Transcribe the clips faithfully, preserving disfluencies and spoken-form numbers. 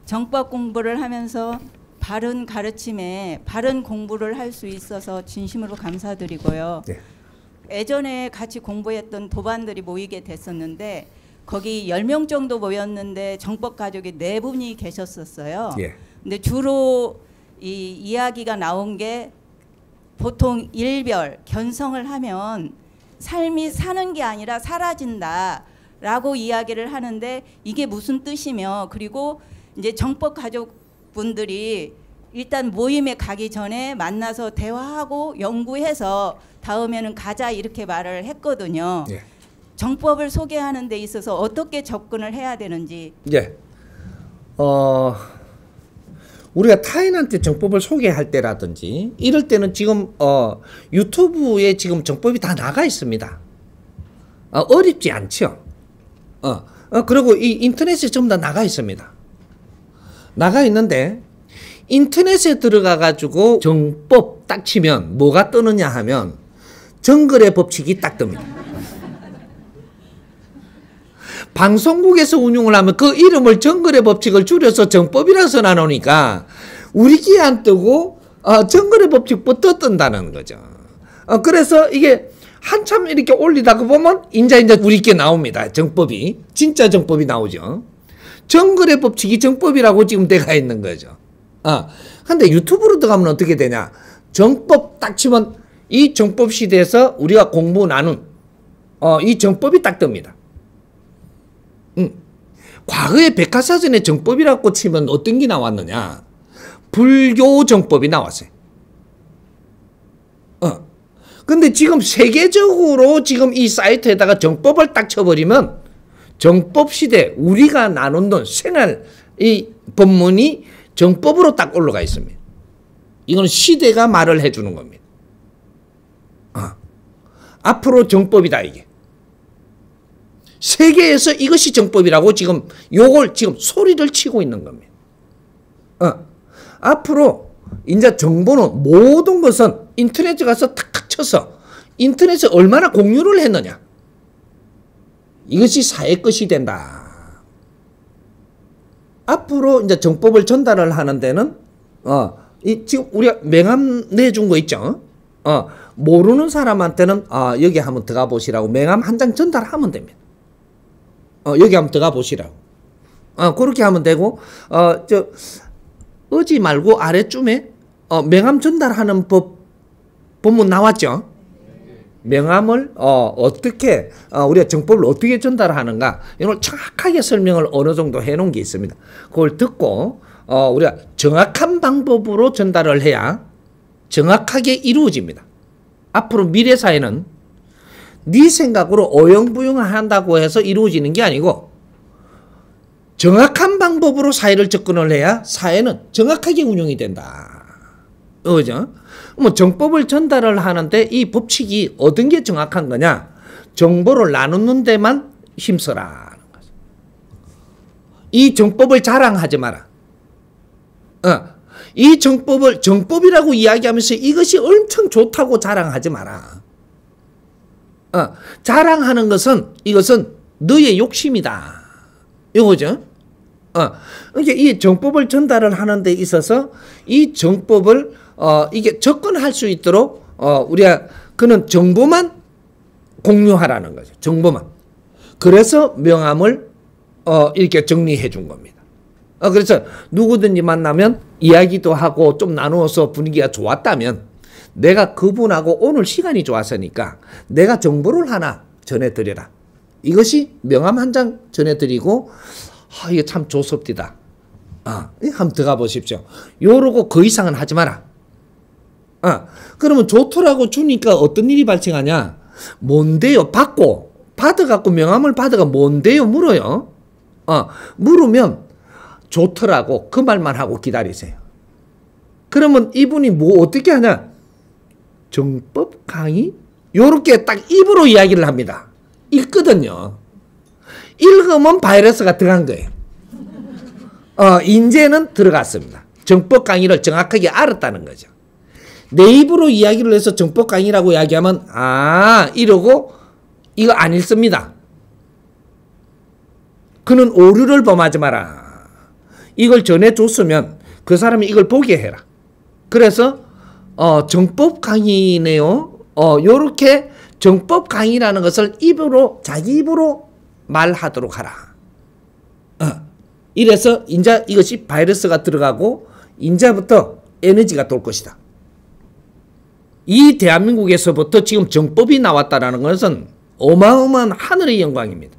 정법 공부를 하면서 바른 가르침에 바른 공부를 할 수 있어서 진심으로 감사드리고요. 네. 예전에 같이 공부했던 도반들이 모이게 됐었는데 거기 열 명 정도 모였는데 정법 가족이 네 분이 계셨었어요. 예. 근데 주로 이 이야기가 나온 게 보통 일별, 견성을 하면 삶이 사는 게 아니라 사라진다라고 이야기를 하는데 이게 무슨 뜻이며, 그리고 이제 정법 가족분들이 일단 모임에 가기 전에 만나서 대화하고 연구해서 다음에는 가자 이렇게 말을 했거든요. 예. 정법을 소개하는 데 있어서 어떻게 접근을 해야 되는지. 예. 어, 우리가 타인한테 정법을 소개할 때라든지 이럴 때는 지금 어, 유튜브에 지금 정법이 다 나가 있습니다. 어, 어렵지 않죠. 어, 어, 그리고 이 인터넷에 전부 다 나가 있습니다. 나가 있는데 인터넷에 들어가 가지고 정법 딱 치면 뭐가 뜨느냐 하면 정글의 법칙이 딱 뜹니다. 방송국에서 운용을 하면 그 이름을 정글의 법칙을 줄여서 정법이라고 써놔놓으니까 우리 귀에 안 뜨고 어, 정글의 법칙부터 뜬다는 거죠. 어, 그래서 이게 한참 이렇게 올리다가 보면 인자 인자 우리 귀에 나옵니다. 정법이. 진짜 정법이 나오죠. 정글의 법칙이 정법이라고 지금 돼가 있는 거죠. 아, 근데 유튜브로 들어가면 어떻게 되냐? 정법 딱 치면 이 정법 시대에서 우리가 공부 나눈 어, 이 정법이 딱 뜹니다. 음. 과거에 백과사전에 정법이라고 치면 어떤 게 나왔느냐? 불교 정법이 나왔어요. 어. 근데 지금 세계적으로 지금 이 사이트에다가 정법을 딱 쳐버리면 정법 시대 우리가 나누는 생활 이 법문이 정법으로 딱 올라가 있습니다. 이건 시대가 말을 해주는 겁니다. 어. 앞으로 정법이다 이게. 세계에서 이것이 정법이라고 지금 요걸 지금 소리를 치고 있는 겁니다. 어. 앞으로 이제 정보는 모든 것은 인터넷에 가서 탁탁 쳐서 인터넷에 얼마나 공유를 했느냐. 이것이 사회 것이 된다. 앞으로 이제 정법을 전달을 하는 데는 어, 이 지금 우리가 명함 내준 거 있죠. 어, 모르는 사람한테는 아, 여기 한번 들어가 보시라고 명함 한 장 전달하면 됩니다. 어, 여기 한번 들어가 보시라고. 어, 그렇게 하면 되고, 어, 저, 어지 말고 아래쯤에, 어, 명함 전달하는 법, 본문 나왔죠? 명함을, 어, 어떻게, 어, 우리가 정법을 어떻게 전달하는가, 이걸 정확하게 설명을 어느 정도 해 놓은 게 있습니다. 그걸 듣고, 어, 우리가 정확한 방법으로 전달을 해야 정확하게 이루어집니다. 앞으로 미래 사회는 네 생각으로 어영부영을 한다고 해서 이루어지는 게 아니고 정확한 방법으로 사회를 접근을 해야 사회는 정확하게 운영이 된다. 그죠? 뭐 정법을 전달을 하는데 이 법칙이 어떤 게 정확한 거냐? 정보를 나누는 데만 힘써라. 이 정법을 자랑하지 마라. 어. 이 정법을 정법이라고 이야기하면서 이것이 엄청 좋다고 자랑하지 마라. 어, 자랑하는 것은 이것은 너의 욕심이다. 이거죠. 어, 그러니까 이 정법을 전달을 하는 데 있어서 이 정법을 어, 이게 접근할 수 있도록 어, 우리가 그는 정보만 공유하라는 거죠. 정보만. 그래서 명함을 어, 이렇게 정리해 준 겁니다. 어, 그래서 누구든지 만나면 이야기도 하고 좀 나누어서 분위기가 좋았다면 내가 그분하고 오늘 시간이 좋았으니까 내가 정보를 하나 전해드려라. 이것이 명함 한 장 전해드리고 아, 이게 참 좋습니다. 아, 한번 들어가 보십시오. 요러고 그 이상은 하지 마라. 아, 그러면 좋더라고 주니까 어떤 일이 발생하냐? 뭔데요? 받고 받아갖고 명함을 받아가 뭔데요? 물어요. 아, 물으면 좋더라고 그 말만 하고 기다리세요. 그러면 이분이 뭐 어떻게 하냐? 정법 강의? 요렇게 딱 입으로 이야기를 합니다. 읽거든요. 읽으면 바이러스가 들어간 거예요. 어, 이제는 들어갔습니다. 정법 강의를 정확하게 알았다는 거죠. 내 입으로 이야기를 해서 정법 강의라고 이야기하면 아 이러고 이거 안 읽습니다. 그는 오류를 범하지 마라. 이걸 전해줬으면 그 사람이 이걸 보게 해라. 그래서 어, 정법 강의네요. 어, 요렇게 정법 강의라는 것을 입으로 자기 입으로 말하도록 하라. 어. 이래서 인자 이것이 바이러스가 들어가고 인자부터 에너지가 돌 것이다. 이 대한민국에서부터 지금 정법이 나왔다라는 것은 어마어마한 하늘의 영광입니다.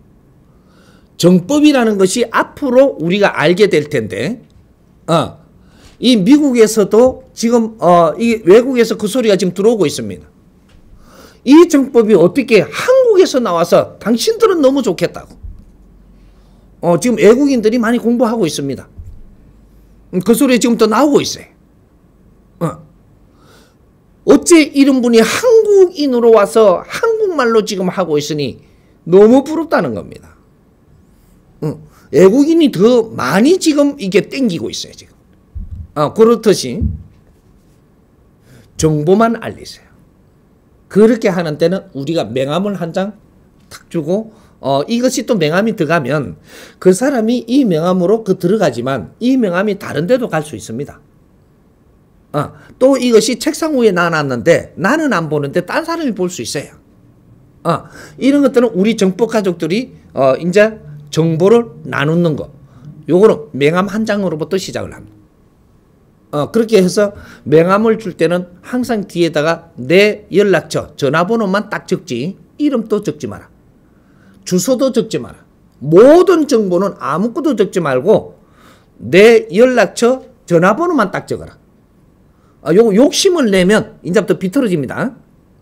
정법이라는 것이 앞으로 우리가 알게 될 텐데, 어, 이 미국에서도 지금 어, 이 외국에서 그 소리가 지금 들어오고 있습니다. 이 정법이 어떻게 한국에서 나와서 당신들은 너무 좋겠다고. 어, 지금 외국인들이 많이 공부하고 있습니다. 그 소리 지금 또 나오고 있어요. 어. 어째 이런 분이 한국인으로 와서 한국말로 지금 하고 있으니 너무 부럽다는 겁니다. 어, 외국인이 더 많이 지금 이게 땡기고 있어요. 지금. 어, 그렇듯이 정보만 알리세요. 그렇게 하는 때는 우리가 명함을 한 장 탁 주고 어, 이것이 또 명함이 들어가면 그 사람이 이 명함으로 그 들어가지만 이 명함이 다른 데도 갈 수 있습니다. 어, 또 이것이 책상 위에 놔놨는데 나는 안 보는데 딴 사람이 볼 수 있어요. 어, 이런 것들은 우리 정법 가족들이 어, 이제 정보를 나누는 거. 요거는 명함 한 장으로부터 시작을 합니다. 어, 그렇게 해서 명함을 줄 때는 항상 뒤에다가 내 연락처, 전화번호만 딱 적지. 이름도 적지 마라. 주소도 적지 마라. 모든 정보는 아무것도 적지 말고 내 연락처, 전화번호만 딱 적어라. 아, 요거 욕심을 내면 이제부터 비틀어집니다.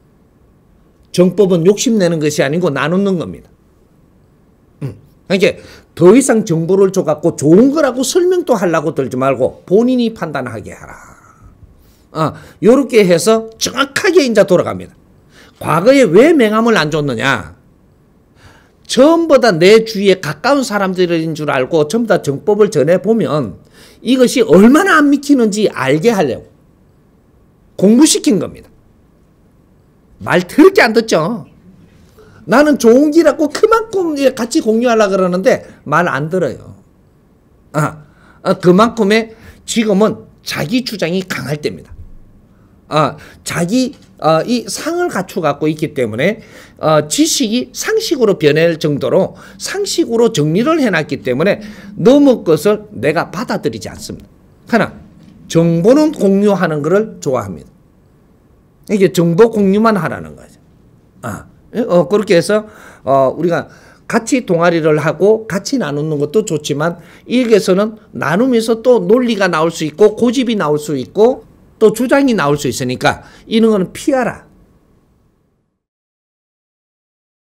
정법은 욕심내는 것이 아니고 나누는 겁니다. 음. 그러니까 더 이상 정보를 줘갖고 좋은 거라고 설명도 하려고 들지 말고 본인이 판단하게 하라. 아, 요렇게 해서 정확하게 이제 돌아갑니다. 과거에 왜 명함을 안 줬느냐? 전부 다 내 주위에 가까운 사람들인 줄 알고 전부 다 정법을 전해보면 이것이 얼마나 안 믿기는지 알게 하려고 공부시킨 겁니다. 말 더럽게 안 듣죠? 나는 좋은 기라고 그만큼 같이 공유하려고 그러는데 말 안 들어요. 아, 아, 그만큼의 지금은 자기 주장이 강할 때입니다. 아, 자기 어, 이 상을 갖추고 갖고 있기 때문에 어, 지식이 상식으로 변할 정도로 상식으로 정리를 해놨기 때문에 너무 것을 내가 받아들이지 않습니다. 하나, 정보는 공유하는 것을 좋아합니다. 이게 정보 공유만 하라는 거죠. 아, 어, 그렇게 해서 어, 우리가 같이 동아리를 하고 같이 나누는 것도 좋지만 여기에서는 나누면서 또 논리가 나올 수 있고 고집이 나올 수 있고 또 주장이 나올 수 있으니까 이런 거는 피하라.